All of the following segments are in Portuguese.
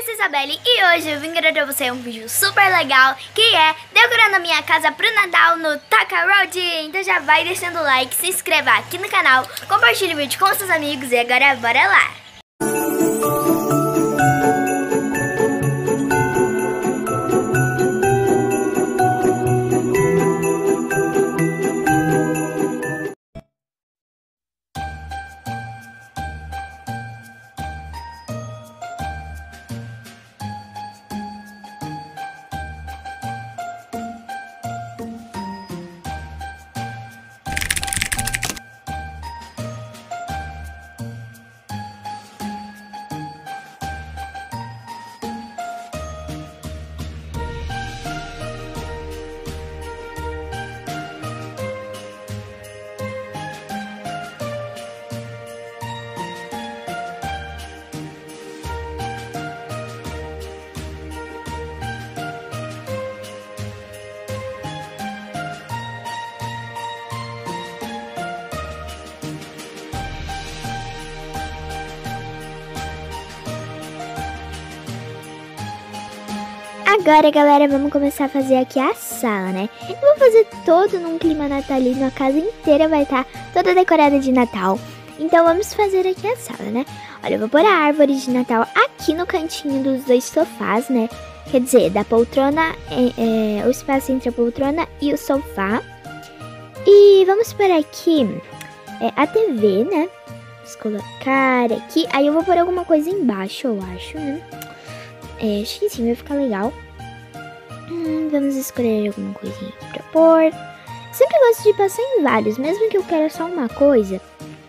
sou a Isabelle e hoje eu vim trazer pra você um vídeo super legal, que é decorando a minha casa pro Natal no Taca Road. Então já vai deixando o like, se inscreva aqui no canal, compartilhe o vídeo com seus amigos e agora bora lá! Agora, galera, vamos começar a fazer aqui a sala, né? Eu vou fazer todo num clima natalino, a casa inteira vai estar toda decorada de Natal. Então, vamos fazer aqui a sala, né? Olha, eu vou pôr a árvore de Natal aqui no cantinho dos dois sofás, né? Quer dizer, da poltrona, o espaço entre a poltrona e o sofá. E vamos pôr aqui a TV, né? Vamos colocar aqui. Aí eu vou pôr alguma coisa embaixo, eu acho, né? Acho que sim, vai ficar legal. Vamos escolher alguma coisinha pra pôr. Sempre gosto de passar em vários, mesmo que eu queira só uma coisa.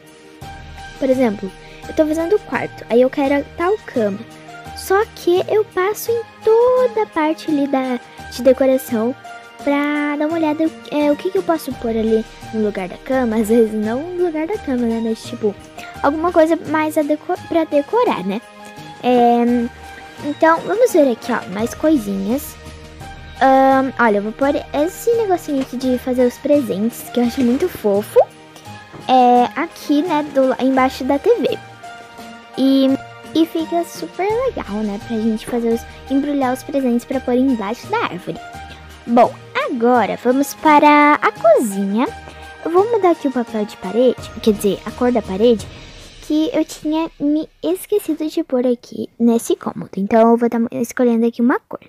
Por exemplo, eu tô fazendo o quarto, aí eu quero tal cama. Só que eu passo em toda a parte ali de decoração pra dar uma olhada o que eu posso pôr ali no lugar da cama. Às vezes não no lugar da cama, né? Mas tipo, alguma coisa mais pra decorar, né? Então, vamos ver aqui, ó, mais coisinhas. Olha, eu vou pôr esse negocinho aqui de fazer os presentes, que eu acho muito fofo. Aqui, né, embaixo da TV. E fica super legal, né, pra gente embrulhar os presentes pra pôr embaixo da árvore. Bom, agora vamos para a cozinha. Eu vou mudar aqui o papel de parede, quer dizer, a cor da parede, que eu tinha me esquecido de pôr aqui nesse cômodo. Então eu vou estar escolhendo aqui uma cor.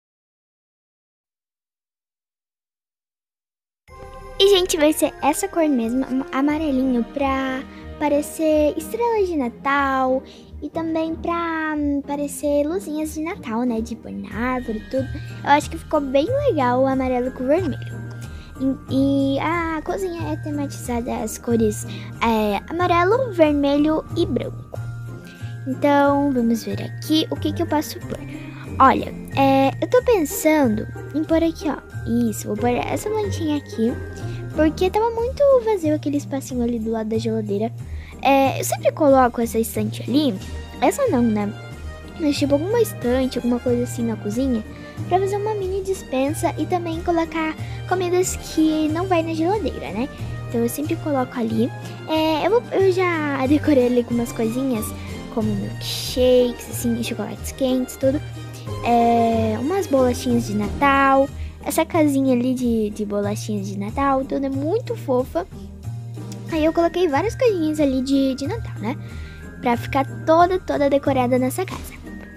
E, gente, vai ser essa cor mesmo, amarelinho, pra parecer estrelas de Natal e também pra parecer luzinhas de Natal, né, de pôr na árvore e tudo. Eu acho que ficou bem legal o amarelo com o vermelho. E a cozinha é tematizada as cores amarelo, vermelho e branco. Então, vamos ver aqui o que eu posso pôr. Olha, eu tô pensando em pôr aqui, ó. Isso, vou pôr essa plantinha aqui, porque tava muito vazio aquele espacinho ali do lado da geladeira. Eu sempre coloco essa estante ali, essa não, né? Mas tipo alguma estante, alguma coisa assim na cozinha, pra fazer uma mini despensa e também colocar comidas que não vai na geladeira, né? Então eu sempre coloco ali. Eu já decorei ali com umas coisinhas, como milkshakes, assim, chocolates quentes, tudo. Umas bolachinhas de Natal. Essa casinha ali de bolachinhas de Natal, tudo é muito fofa. Aí eu coloquei várias coisinhas ali de Natal, né? Pra ficar toda decorada nessa casa.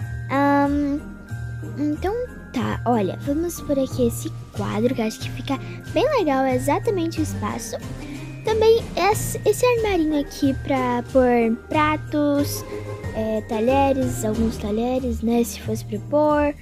Então tá, olha, vamos por aqui esse quadro que eu acho que fica bem legal, é exatamente o espaço. Também esse armarinho aqui pra pôr pratos, talheres, alguns talheres, né? Se fosse pra pôr.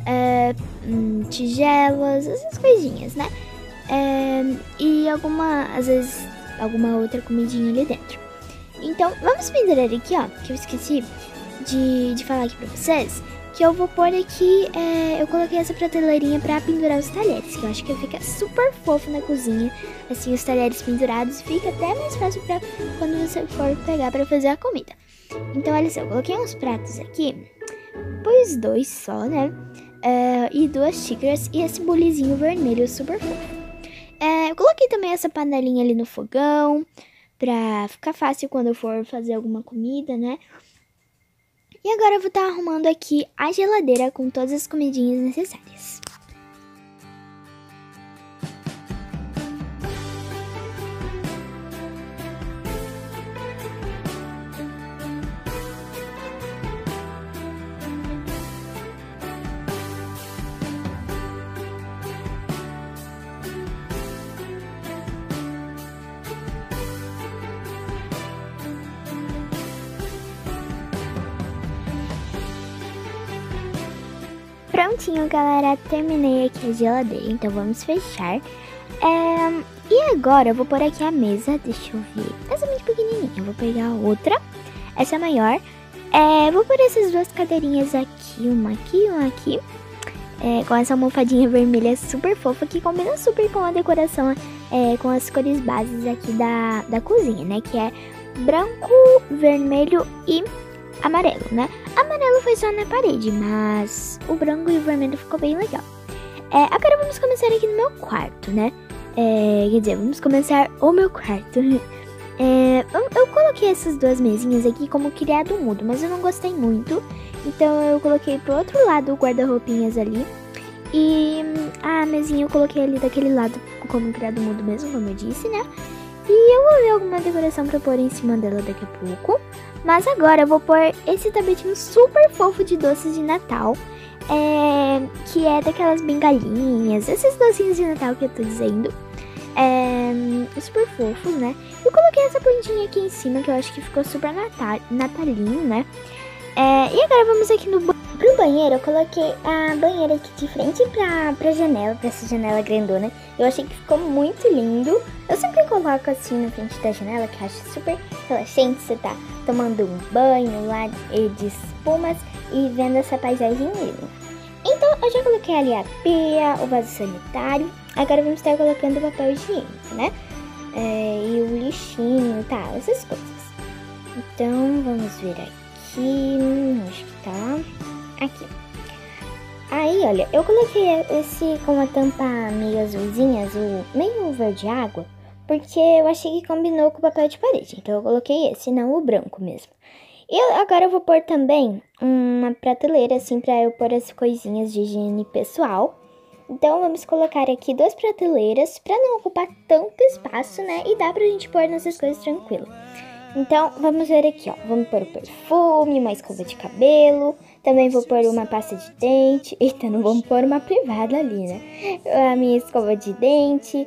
Tigelas, essas coisinhas, né? E às vezes, alguma outra comidinha ali dentro. Então, vamos pendurar aqui, ó, que eu esqueci de falar aqui pra vocês, que eu vou pôr aqui, eu coloquei essa prateleirinha pra pendurar os talheres, que eu acho que fica super fofo na cozinha, assim, os talheres pendurados, fica até mais fácil pra quando você for pegar pra fazer a comida. Então, olha só, eu coloquei uns pratos aqui, pus 2 só, né? E 2 xícaras e esse bulizinho vermelho super fofo. Eu coloquei também essa panelinha ali no fogão, pra ficar fácil quando eu for fazer alguma comida, né? E agora eu vou estar arrumando aqui a geladeira com todas as comidinhas necessárias. Prontinho, galera, terminei aqui a geladeira, então vamos fechar. E agora eu vou pôr aqui a mesa, deixa eu ver, essa é muito pequenininha, eu vou pegar outra, essa é maior. Vou pôr essas duas cadeirinhas aqui, uma aqui, com essa almofadinha vermelha super fofa, que combina super com a decoração, com as cores bases aqui da cozinha, né, que é branco, vermelho e amarelo, né? Amarelo foi só na parede, mas o branco e o vermelho ficou bem legal. Agora vamos começar aqui no meu quarto, né? Quer dizer, vamos começar o meu quarto. Eu coloquei essas duas mesinhas aqui como criado mudo, mas eu não gostei muito. Então eu coloquei pro outro lado o guarda-roupinhas ali. E a mesinha eu coloquei ali daquele lado como criado mudo mesmo, como eu disse, né? E eu vou ver alguma decoração pra pôr em cima dela daqui a pouco. Mas agora eu vou pôr esse tapetinho super fofo de doces de Natal. Que é daquelas bengalinhas, esses docinhos de Natal que eu tô dizendo. Super fofos, né? Eu coloquei essa plantinha aqui em cima, que eu acho que ficou super natalino, né? E agora vamos aqui pro banheiro. Eu coloquei a banheira aqui de frente pra janela, pra essa janela grandona. Eu achei que ficou muito lindo. Eu sempre coloco assim na frente da janela, que eu acho super relaxante. Você tá tomando um banho lá de espumas e vendo essa paisagem linda. Então eu já coloquei ali a pia, o vaso sanitário. Agora vamos estar colocando o papel higiênico, né? E o lixinho, tá, essas coisas. Então vamos ver aqui, acho que tá aqui. Aí, olha, eu coloquei esse com a tampa meio azulzinha, meio verde água, porque eu achei que combinou com o papel de parede. Então eu coloquei esse, não o branco mesmo. E agora eu vou pôr também uma prateleira, assim, pra eu pôr as coisinhas de higiene pessoal. Então vamos colocar aqui duas prateleiras pra não ocupar tanto espaço, né? E dá pra gente pôr nessas coisas tranquilo. Então vamos ver aqui, ó. Vamos pôr o perfume, uma escova de cabelo. Também vou pôr uma pasta de dente. Eita, não vamos pôr uma privada ali, né? A minha escova de dente.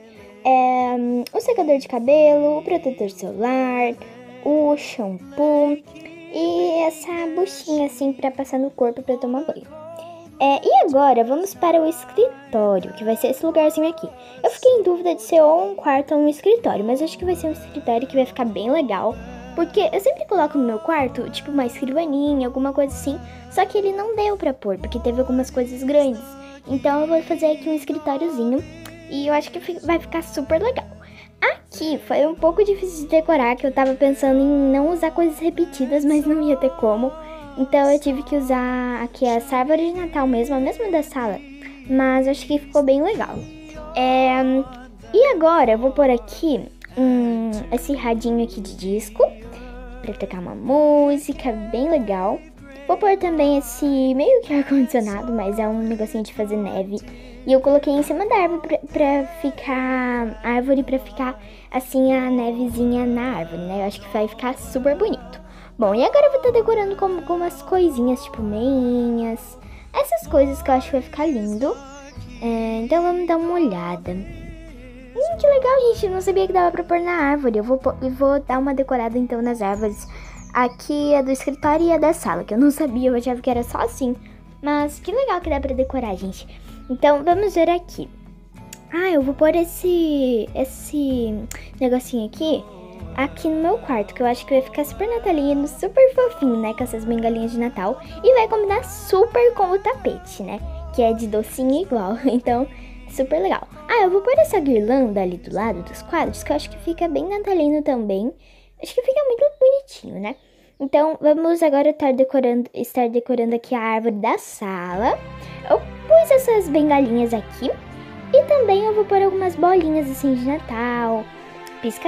O secador de cabelo, o protetor solar, o shampoo e essa buchinha assim pra passar no corpo pra tomar banho. E agora vamos para o escritório, que vai ser esse lugarzinho aqui. Eu fiquei em dúvida de ser ou um quarto ou um escritório, mas acho que vai ser um escritório que vai ficar bem legal. Porque eu sempre coloco no meu quarto, tipo uma escrivaninha, alguma coisa assim, só que ele não deu pra pôr, porque teve algumas coisas grandes. Então eu vou fazer aqui um escritóriozinho e eu acho que vai ficar super legal. Aqui foi um pouco difícil de decorar, que eu tava pensando em não usar coisas repetidas, mas não ia ter como. Então eu tive que usar aqui essa árvore de Natal mesmo, a mesma da sala, mas acho que ficou bem legal. E agora eu vou pôr aqui esse radinho aqui de disco pra tocar uma música bem legal. Vou pôr também esse meio que ar-condicionado, mas é um negocinho de fazer neve. E eu coloquei em cima da árvore pra ficar assim a nevezinha na árvore, né? Eu acho que vai ficar super bonito. Bom, e agora eu vou estar decorando com algumas coisinhas, tipo meinhas, essas coisas que eu acho que vai ficar lindo. Então vamos dar uma olhada. Que legal, gente, eu não sabia que dava pra pôr na árvore. Eu vou dar uma decorada então nas árvores. Aqui é do escritório e a da sala, que eu não sabia, eu achava que era só assim. Mas que legal que dá pra decorar, gente. Então vamos ver aqui. Eu vou pôr esse negocinho aqui no meu quarto, que eu acho que vai ficar super natalino, super fofinho, né, com essas bengalinhas de Natal. E vai combinar super com o tapete, né, que é de docinho igual, então super legal. Eu vou pôr essa guirlanda ali do lado dos quadros, que eu acho que fica bem natalino também. Acho que fica muito bonitinho, né. Então vamos agora estar decorando aqui a árvore da sala. Eu pus essas bengalinhas aqui. E também eu vou pôr algumas bolinhas assim de Natal,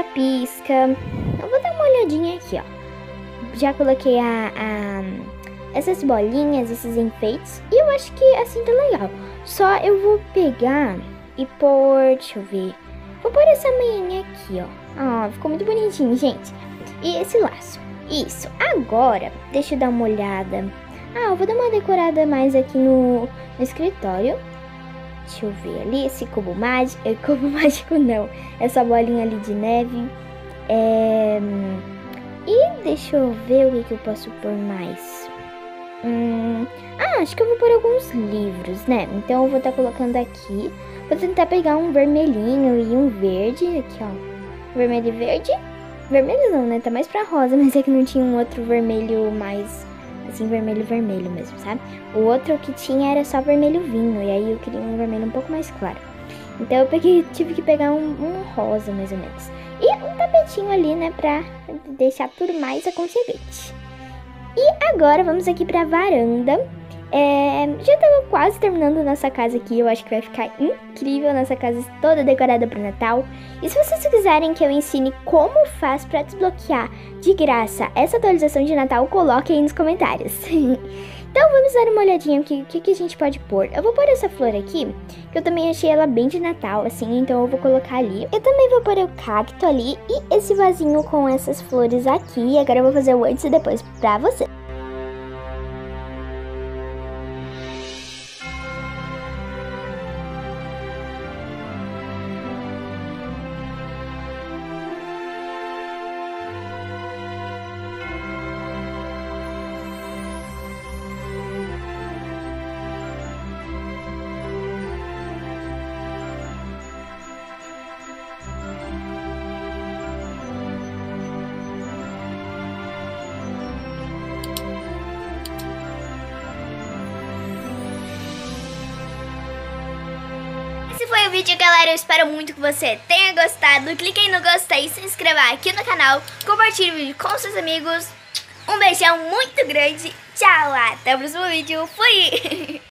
pisca-pisca. Eu vou dar uma olhadinha aqui, ó. Já coloquei essas bolinhas, esses enfeites. E eu acho que assim tá legal. Só eu vou pegar e pôr, deixa eu ver. Vou pôr essa meinha aqui, ó. Ah, ficou muito bonitinho, gente. E esse laço. Isso. Agora, deixa eu dar uma olhada. Ah, eu vou dar uma decorada mais aqui no escritório. Deixa eu ver ali, esse cubo mágico. Cubo mágico não. Essa bolinha ali de neve. E deixa eu ver o que eu posso pôr mais. Acho que eu vou pôr alguns livros, né? Então eu vou estar colocando aqui. Vou tentar pegar um vermelhinho e um verde. Aqui, ó. Vermelho e verde. Vermelho não, né? Tá mais pra rosa, mas é que não tinha um outro vermelho mais... assim, vermelho mesmo, sabe? O outro que tinha era só vermelho vinho. E aí eu queria um vermelho um pouco mais claro. Então eu tive que pegar um rosa, mais ou menos. E um tapetinho ali, né? Pra deixar tudo mais aconchegante. E agora vamos aqui pra varanda. Já tava quase terminando nossa casa aqui. Eu acho que vai ficar incrível. Nossa casa toda decorada pro Natal. E se vocês quiserem que eu ensine como faz pra desbloquear de graça essa atualização de Natal, coloque aí nos comentários. Então vamos dar uma olhadinha no que a gente pode pôr. Eu vou pôr essa flor aqui, que eu também achei ela bem de Natal, assim, então eu vou colocar ali. Eu também vou pôr o cacto ali e esse vasinho com essas flores aqui. Agora eu vou fazer o antes e depois pra você. Esse foi o vídeo, galera. Eu espero muito que você tenha gostado. Clique aí no gostei, se inscreva aqui no canal, compartilhe o vídeo com seus amigos. Um beijão muito grande. Tchau, até o próximo vídeo. Fui!